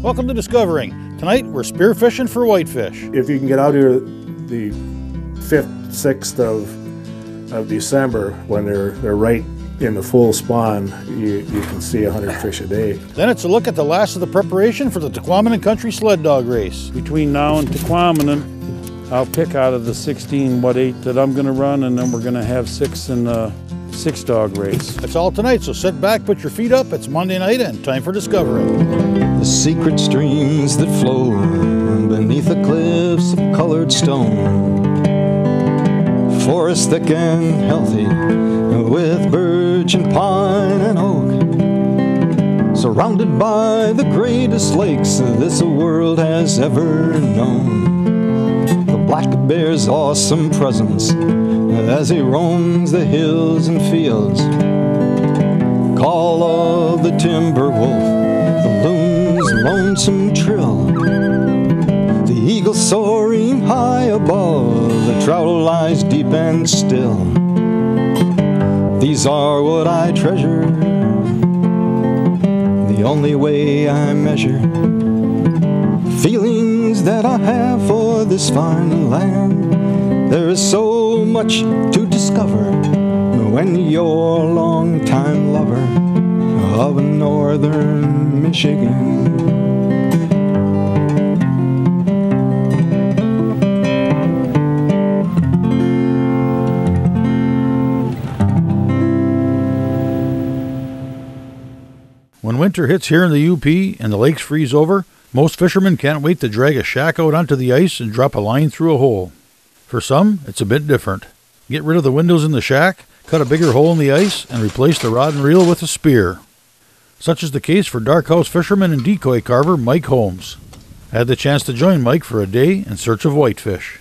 Welcome to Discovering. Tonight we're spearfishing for whitefish. If you can get out here the 5th, 6th of December when they're right in the full spawn, you can see 100 fish a day. Then it's a look at the last of the preparation for the Tequamanen Country Sled Dog Race. Between now and Tequamanen, I'll pick out of the 16 what 8 that I'm going to run, and then we're going to have 6 in the 6-dog race. That's all tonight, so sit back, put your feet up. It's Monday night and time for Discovering. The secret streams that flow beneath the cliffs of colored stone, forest thick and healthy with birch and pine and oak, surrounded by the greatest lakes this world has ever known. The black bear's awesome presence as he roams the hills and fields, call of the timber wolf, the loon's lonesome trill, the eagle soaring high above, the trout lies deep and still. These are what I treasure, the only way I measure feelings that I have for this fine land. There is so much to discover when you're a long-time lover of northern Michigan. When winter hits here in the UP and the lakes freeze over, most fishermen can't wait to drag a shack out onto the ice and drop a line through a hole. For some, it's a bit different. Get rid of the windows in the shack, cut a bigger hole in the ice, and replace the rod and reel with a spear. Such is the case for dark house fisherman and decoy carver Mike Holmes. I had the chance to join Mike for a day in search of whitefish.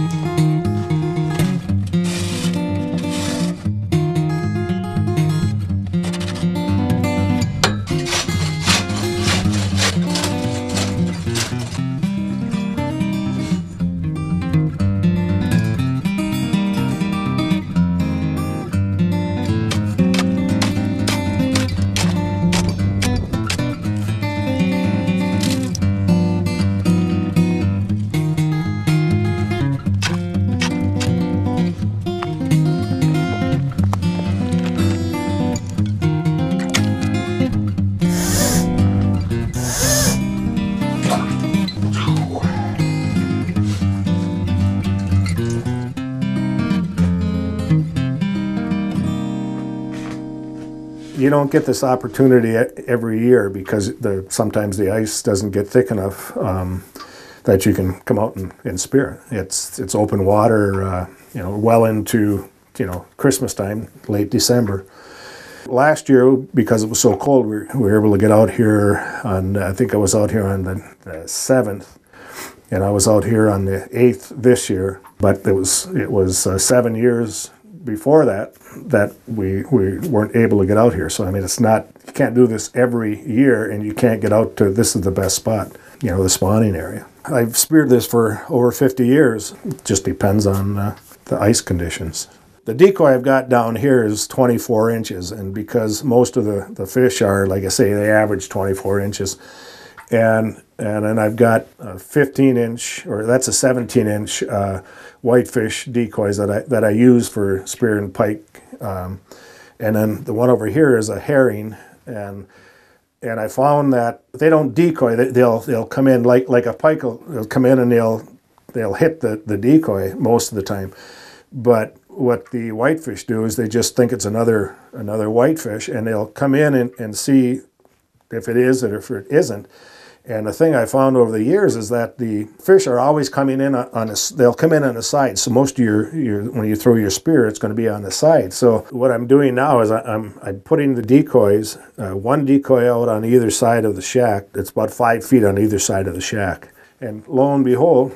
You don't get this opportunity every year because sometimes the ice doesn't get thick enough that you can come out and spear it. It's open water, well into Christmas time, late December. Last year, because it was so cold, we were able to get out here on, I think I was out here on the 7th, and I was out here on the 8th this year. But it was 7 years before that we weren't able to get out here. So I mean, it's not, you can't do this every year, and you can't get out to, this is the best spot, the spawning area. I've speared this for over 50 years. It just depends on the ice conditions. The decoy I've got down here is 24 inches, and because most of the fish are, like I say, they average 24 inches, and then I've got a 15-inch, or that's a 17-inch whitefish decoys that I use for spearing pike, and then the one over here is a herring, and I found that they don't decoy. They'll come in like a pike will come in and they'll hit the decoy most of the time, but what the whitefish do is they just think it's another whitefish, and they'll come in and see if it is or if it isn't. And the thing I found over the years is that the fish are always coming in they'll come in on the side. So most of when you throw your spear, it's going to be on the side. So what I'm doing now is I'm putting the decoys, one decoy out on either side of the shack. It's about 5 feet on either side of the shack. And lo and behold,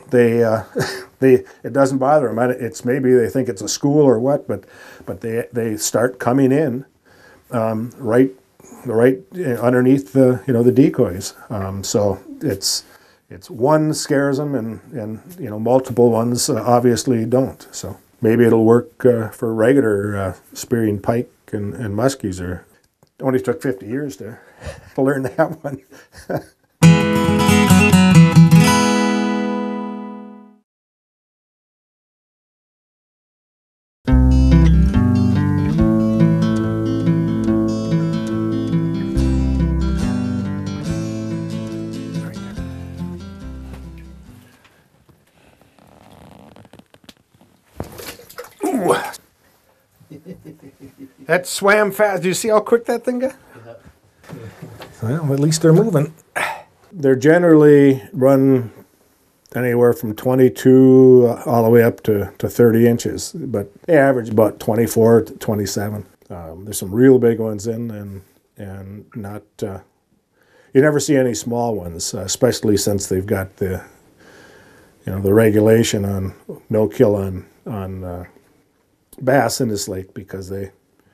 it doesn't bother them. It's maybe they think it's a school or what, but they start coming in right underneath the decoys. So it's one scares them, and multiple ones obviously don't. So maybe it'll work for regular spearing pike and muskies. Or only took 50 years to learn that one. Ooh! That swam fast. Do you see how quick that thing got? Well, at least they're moving. They're generally run anywhere from 22 all the way up to 30 inches, but they average about 24 to 27. There's some real big ones in, and not. You never see any small ones, especially since they've got the regulation on no kill on bass in this lake, because the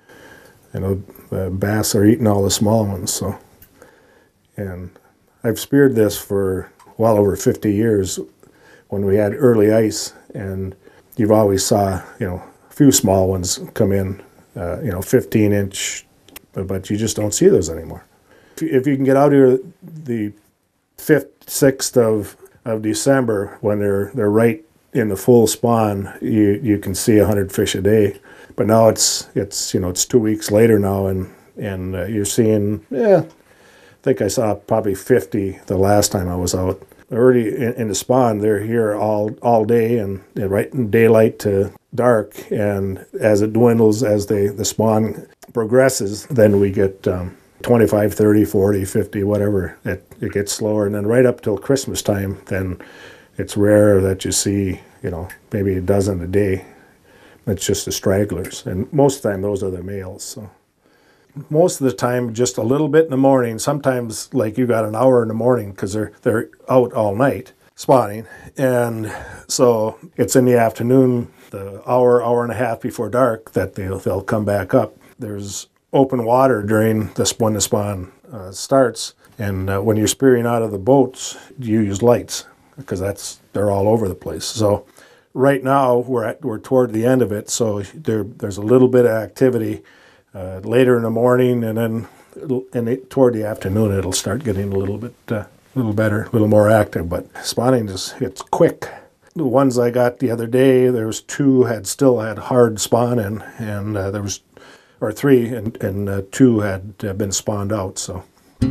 bass are eating all the small ones. So, and I've speared this for well over 50 years when we had early ice, and you've always saw a few small ones come in, 15-inch, but you just don't see those anymore. If you can get out here the 5th, 6th of December when they're right in the full spawn, you can see 100 fish a day. But now it's 2 weeks later now, and you're seeing, I think I saw probably 50 the last time I was out. Already in the spawn, they're here all day, and right in daylight to dark. And as it dwindles, as the spawn progresses, then we get 25, 30, 40, 50, whatever. It gets slower. And then right up till Christmas time, then it's rare that you see, maybe a dozen a day. It's just the stragglers. And most of the time, those are the males. So most of the time, just a little bit in the morning. Sometimes, like, you got an hour in the morning because they're out all night spawning. And so it's in the afternoon, the hour and a half before dark, that they'll come back up. There's open water during when the spawn starts, and when you're spearing out of the boats, you use lights because they're all over the place. So right now we're toward the end of it, so there's a little bit of activity later in the morning, and then toward the afternoon it'll start getting a little better, a little more active. But spawning it's quick. The ones I got the other day, there was 2 still had hard spawn in, and there was. Or 3, and 2 had been spawned out. So.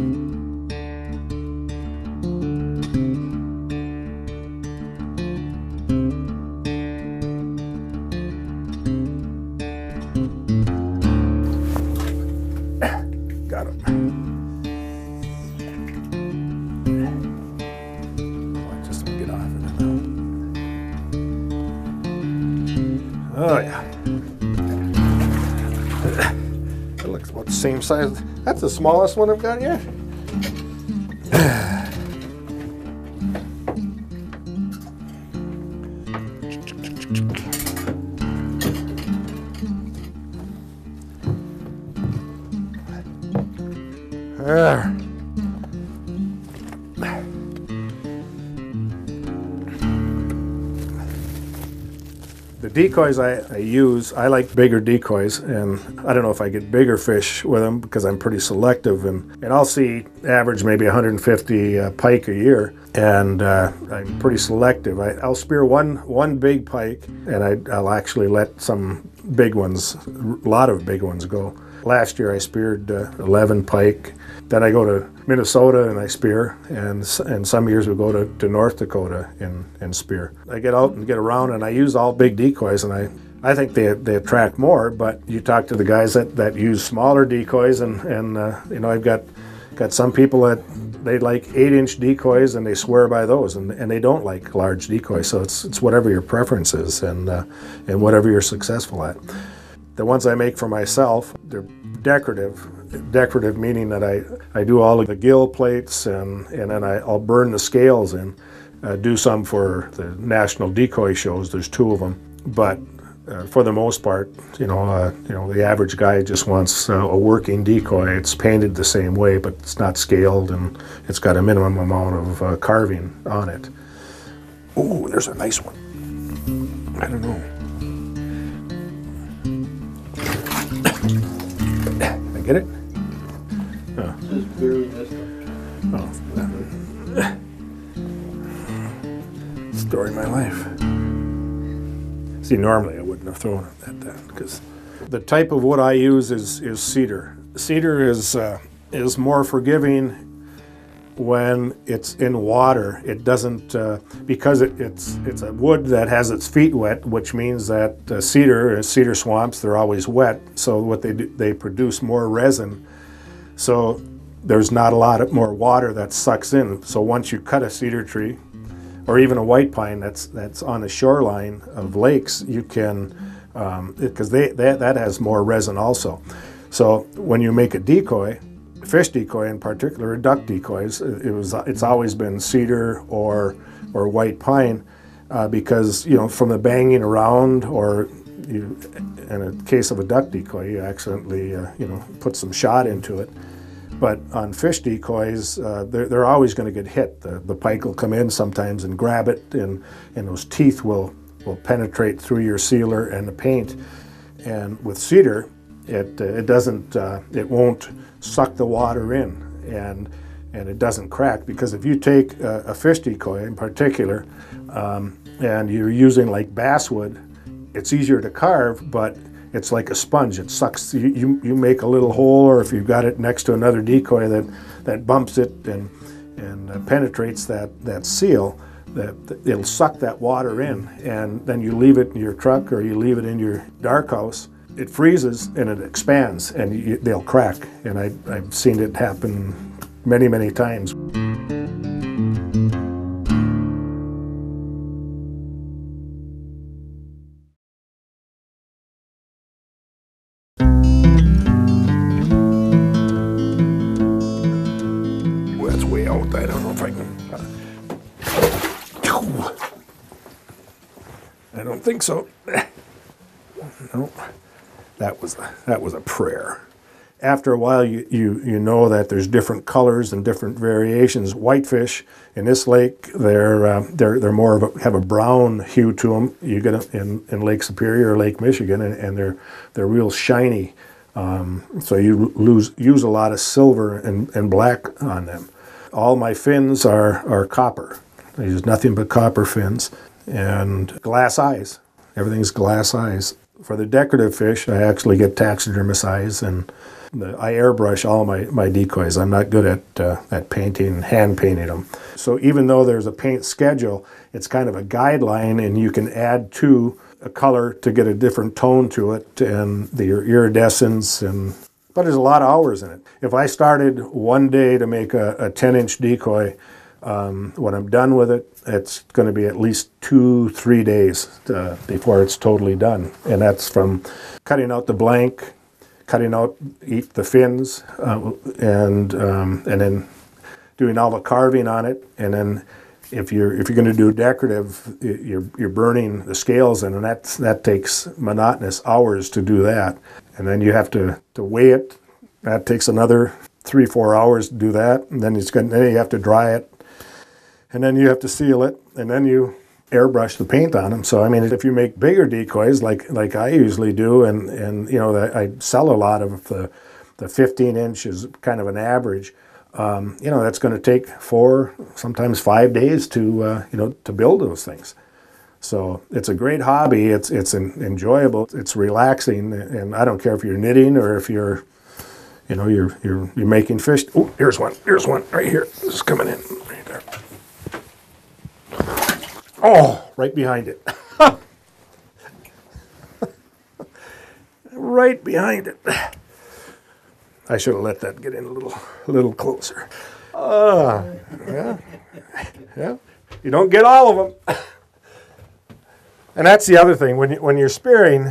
Got him. Just get off of it now. Oh yeah. It looks about the same size. That's the smallest one I've got yet. There. The decoys I use, I like bigger decoys, and I don't know if I get bigger fish with them because I'm pretty selective, and I'll see average maybe 150 pike a year, and I'm pretty selective. I'll spear one big pike, and I'll actually let some big ones, a lot of big ones go. Last year I speared 11 pike. Then I go to Minnesota and I spear, and some years we go to North Dakota and spear. I get out and get around, and I use all big decoys, and I think they attract more. But you talk to the guys that use smaller decoys, and I've got some people that they like 8-inch decoys, and they swear by those, and they don't like large decoys. So it's whatever your preference is, and whatever you're successful at. The ones I make for myself, they're decorative. Decorative meaning that I do all of the gill plates, and then I'll burn the scales and do some for the national decoy shows. There's 2 of them. But for the most part, the average guy just wants a working decoy. It's painted the same way, but it's not scaled, and it's got a minimum amount of carving on it. Oh, there's a nice one. I don't know. Get it? Oh. Just barely missed it. Oh. Story of my life. See, normally I wouldn't have thrown it at that, because the type of wood I use is cedar. Cedar is more forgiving when it's in water, it doesn't, because it's a wood that has its feet wet, which means that cedar swamps, they're always wet. So what they do, they produce more resin. So there's not a lot more water that sucks in. So once you cut a cedar tree, or even a white pine that's on the shoreline of lakes, you can, because that has more resin also. So when you make a decoy, fish decoy in particular, or duck decoys, it's always been cedar or white pine, because from the banging around, or in a case of a duck decoy, you accidentally put some shot into it. But on fish decoys, they're always going to get hit. The pike will come in sometimes and grab it, and those teeth will penetrate through your sealer and the paint. And with cedar, it won't suck the water in, and it doesn't crack, because if you take a fish decoy in particular, and you're using like basswood, it's easier to carve, but it's like a sponge. It sucks. You make a little hole, or if you've got it next to another decoy that bumps it and penetrates that seal, that it'll suck that water in, and then you leave it in your truck or you leave it in your dark house. It freezes and it expands, and they'll crack. And I've seen it happen many, many times. Well, that's way out. I don't know if I can. I don't think so. No. That was a prayer. After a while, you know that there's different colors and different variations. Whitefish in this lake, they're more of have a brown hue to them. You get them in Lake Superior or Lake Michigan, and they're real shiny. So you use a lot of silver and black on them. All my fins are copper. I use nothing but copper fins, and glass eyes. Everything's glass eyes. For the decorative fish, I actually get taxidermist eyes, and I airbrush all my decoys. I'm not good at painting, hand painting them. So even though there's a paint schedule, it's kind of a guideline, and you can add to a color to get a different tone to it, and your iridescence, but there's a lot of hours in it. If I started one day to make a 10-inch decoy, when I'm done with it, it's going to be at least 2-3 days before it's totally done. And that's from cutting out the blank, cutting out the fins, and then doing all the carving on it. And then if you're going to do decorative, you're burning the scales in, and that takes monotonous hours to do that. And then you have to weigh it. That takes another 3-4 hours to do that. And then you have to dry it. And then you have to seal it, and then you airbrush the paint on them. So I mean, if you make bigger decoys like I usually do, and I sell a lot of the 15 inch is kind of an average. That's going to take 4, sometimes 5 days to build those things. So it's a great hobby. It's enjoyable. It's relaxing, and I don't care if you're knitting or if you're making fish. Oh, here's one right here. This is coming in right there. Oh, right behind it. Right behind it. I should have let that get in a little closer. Yeah. You don't get all of them. And that's the other thing. When you're spearing,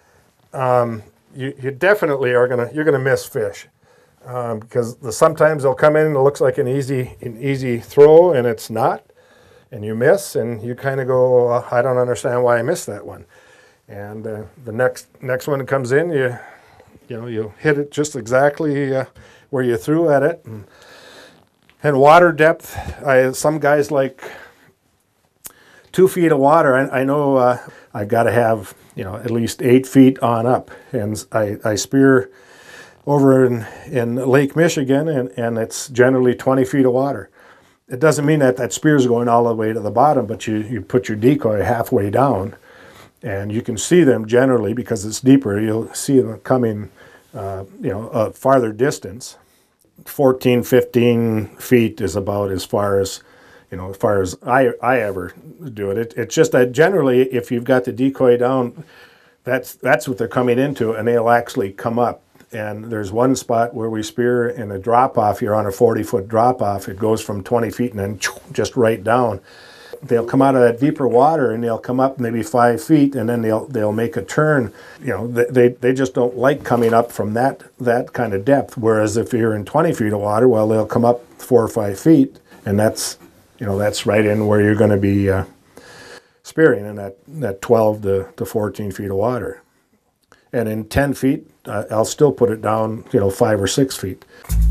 you definitely you're gonna miss fish, because sometimes they'll come in and it looks like an easy throw, and it's not. And you miss, and you kind of go, I don't understand why I missed that one. And the next one that comes in, you hit it just exactly where you threw at it. And water depth, some guys like 2 feet of water. I know I've got to have at least 8 feet on up. And I spear over in Lake Michigan, and it's generally 20 feet of water. It doesn't mean that spear is going all the way to the bottom, but you put your decoy halfway down, and you can see them generally, because it's deeper. You'll see them coming, a farther distance. 14, 15 feet is about as far as, as far as I ever do it. It's just that generally, if you've got the decoy down, that's what they're coming into, and they'll actually come up. And there's one spot where we spear in a drop-off. You're on a 40-foot drop-off. It goes from 20 feet and then just right down. They'll come out of that deeper water, and they'll come up maybe 5 feet, and then they'll make a turn. They just don't like coming up from that kind of depth. Whereas if you're in 20 feet of water, well, they'll come up 4 or 5 feet, and that's right in where you're going to be spearing in that 12 to 14 feet of water. And in 10 feet, I'll still put it down, 5 or 6 feet.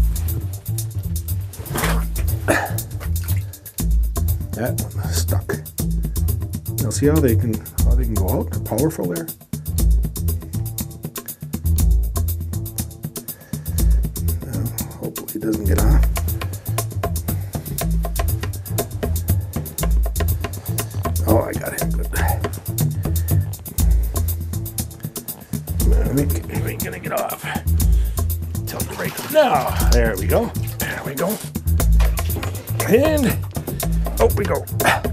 That one stuck. Now see how they can go out? They're powerful there. Hopefully it doesn't get off. Oh, I got him good. We ain't gonna get off. Tell the break. Now, there we go. There we go. And up we go.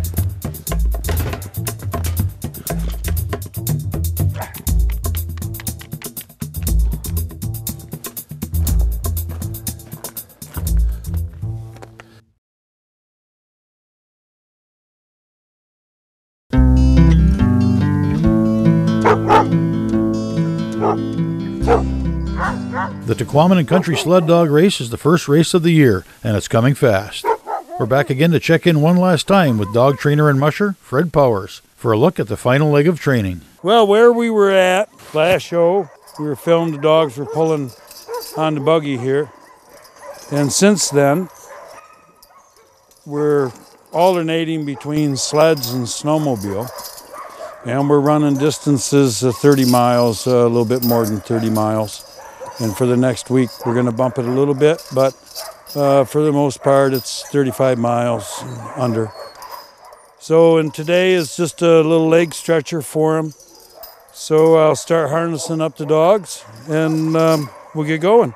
The Tequamanen Country Sled Dog Race is the first race of the year, and it's coming fast. We're back again to check in one last time with dog trainer and musher Fred Powers for a look at the final leg of training. Well, where we were at last show, we were filming the dogs were pulling on the buggy here. And since then, we're alternating between sleds and snowmobile. And we're running distances of 30 miles, a little bit more than 30 miles. And for the next week, we're going to bump it a little bit, but for the most part, it's 35 miles under. So, and today is just a little leg stretcher for them. So I'll start harnessing up the dogs, and we'll get going.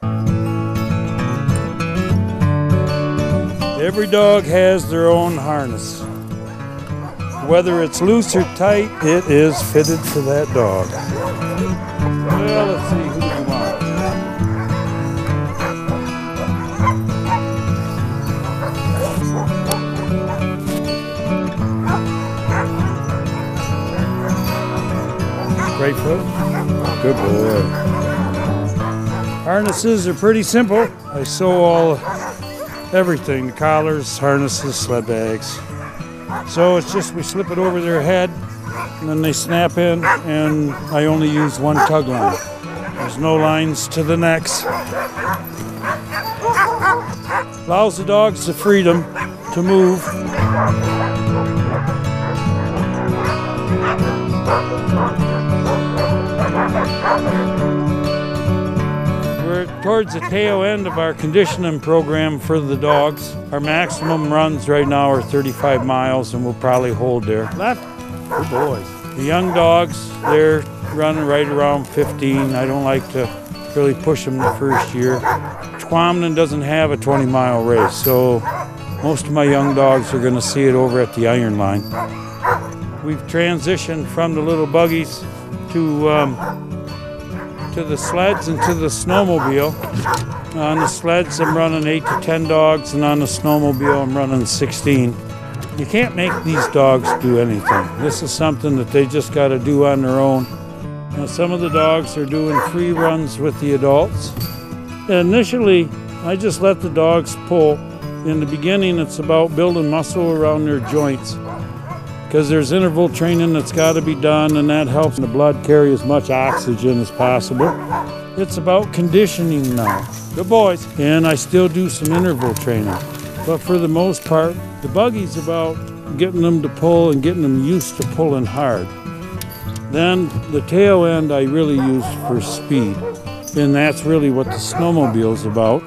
Every dog has their own harness. Whether it's loose or tight, it is fitted for that dog. Well, let's see, who do we want? Right foot? Good boy. Harnesses are pretty simple. I sew everything, the collars, harnesses, sled bags. So it's just we slip it over their head and then they snap in, and I only use one tug line. There's no lines to the necks. Allows the dogs the freedom to move. We're towards the tail end of our conditioning program for the dogs. Our maximum runs right now are 35 miles, and we'll probably hold there. Left. Good boys. The young dogs, they're running right around 15. I don't like to really push them the first year. Tequamanen doesn't have a 20-mile race, so most of my young dogs are going to see it over at the iron line. We've transitioned from the little buggies to the sleds and to the snowmobile. On the sleds, I'm running 8 to 10 dogs, and on the snowmobile, I'm running 16. You can't make these dogs do anything. This is something that they just got to do on their own. Now, some of the dogs are doing free runs with the adults. Initially, I just let the dogs pull. In the beginning, it's about building muscle around their joints, because there's interval training that's got to be done, and that helps the blood carry as much oxygen as possible. It's about conditioning now. Good boys. And I still do some interval training. But for the most part, the buggy's about getting them to pull and getting them used to pulling hard. Then the tail end I really use for speed. And that's really what the snowmobile's about.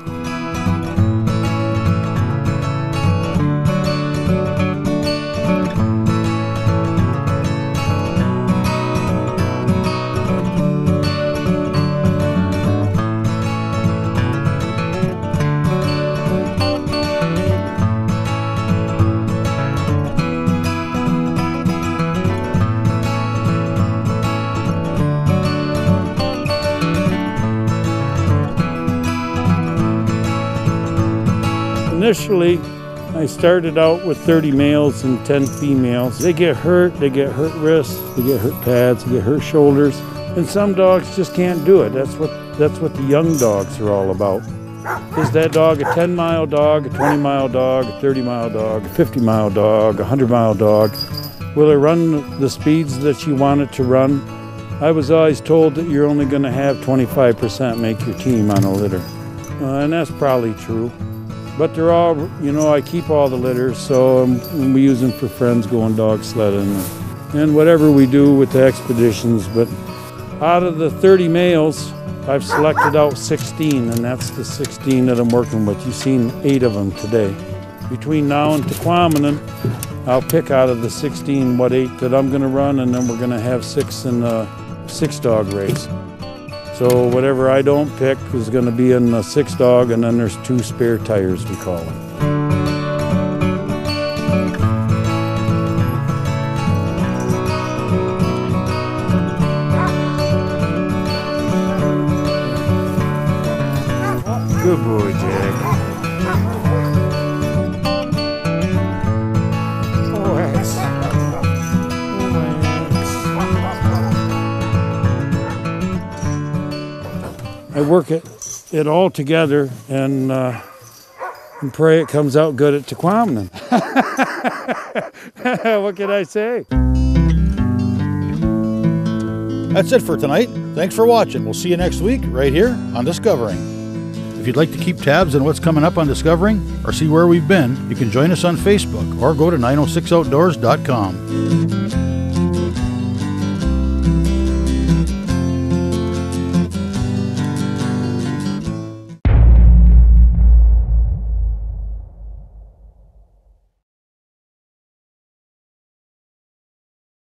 Initially, I started out with 30 males and 10 females. They get hurt wrists, they get hurt pads, they get hurt shoulders, and some dogs just can't do it. That's what the young dogs are all about. Is that dog a 10-mile dog, a 20-mile dog, a 30-mile dog, a 50-mile dog, a 100-mile dog? Will it run the speeds that you want it to run? I was always told that you're only going to have 25% make your team on a litter. And that's probably true. But they're all, I keep all the litters, so we use them for friends going dog sledding and whatever we do with the expeditions. But out of the 30 males, I've selected out 16, and that's the 16 that I'm working with. You've seen 8 of them today. Between now and Tequamanen, I'll pick out of the 16 what 8 that I'm going to run, and then we're going to have 6 in a 6-dog race. So whatever I don't pick is going to be in a 6-dog, and then there's 2 spare tires, we call them. Good boy, Jack. I work it all together and pray it comes out good at Tequamanen. What can I say? That's it for tonight. Thanks for watching. We'll see you next week right here on Discovering. If you'd like to keep tabs on what's coming up on Discovering or see where we've been, you can join us on Facebook or go to 906outdoors.com.